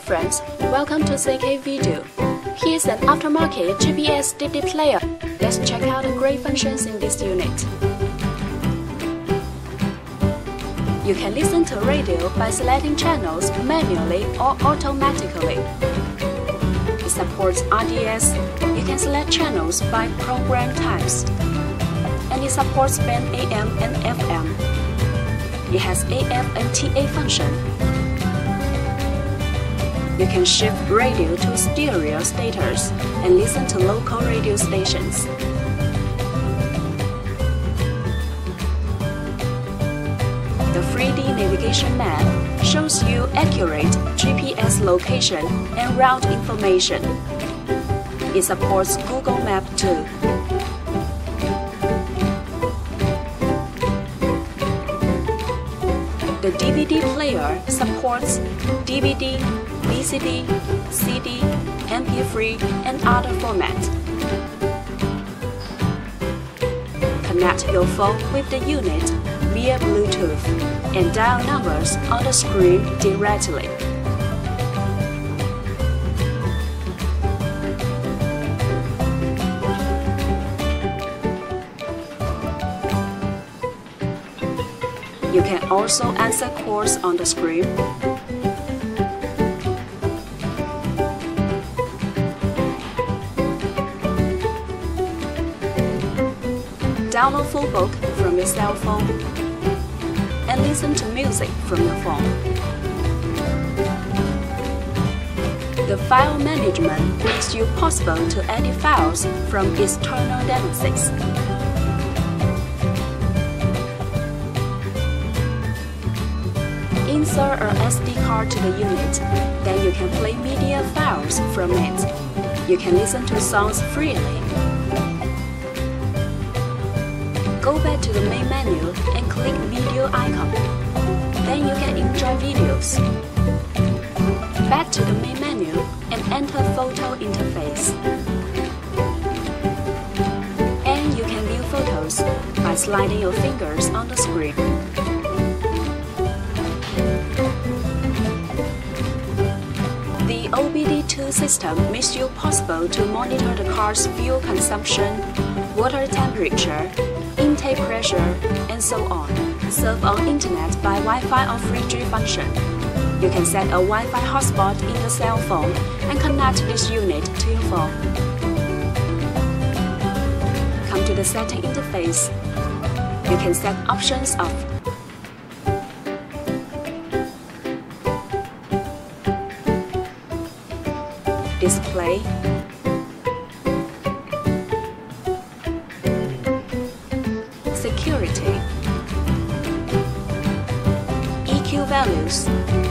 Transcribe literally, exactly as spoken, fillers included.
friends, welcome to C K Video. Here's an aftermarket G P S D V D player. Let's check out the great functions in this unit. You can listen to radio by selecting channels manually or automatically. It supports R D S. You can select channels by program types. And it supports band A M and F M. It has A F and T A function. You can shift radio to stereo status and listen to local radio stations. The three D navigation map shows you accurate G P S location and route information. It supports Google Maps too. The D V D player supports D V D, V C D, C D, M P three, and other formats. Connect your phone with the unit via Bluetooth and dial numbers on the screen directly. You can also answer calls on the screen. Download full book from your cell phone and listen to music from your phone. The file management makes it possible to edit files from external devices. Insert a S D card to the unit, then you can play media files from it. You can listen to songs freely. Go back to the main menu and click video icon. Then you can enjoy videos. Back to the main menu and enter photo interface. And you can view photos by sliding your fingers on the screen. The O B D two system makes it possible to monitor the car's fuel consumption, water temperature, intake pressure, and so on. Surf on internet by Wi-Fi or three G function. You can set a Wi-Fi hotspot in your cell phone and connect this unit to your phone. Come to the setting interface. You can set options of display, security, E Q values,